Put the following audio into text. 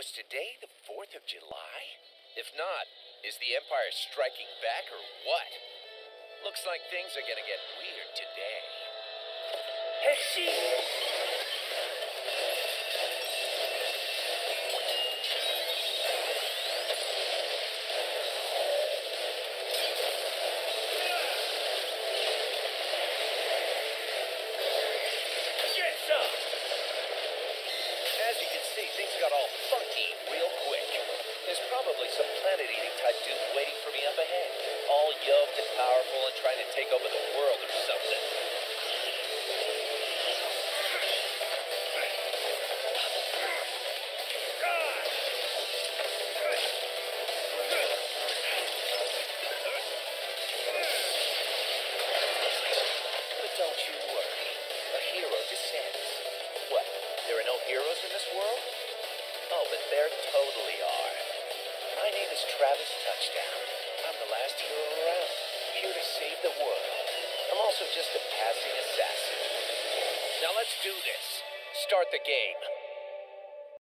Was today the 4th of July? If not, is the Empire striking back or what? Looks like things are gonna get weird today. Hexy! As you can see, things got all funky real quick. There's probably some planet-eating type dude waiting for me up ahead, all yoked and powerful and trying to take over the world or something. But don't you worry, a hero descends. What, there are no heroes in this world? Oh, but there totally are. My name is Travis Touchdown. I'm the last hero around, here to save the world. I'm also just a passing assassin. Now let's do this. Start the game.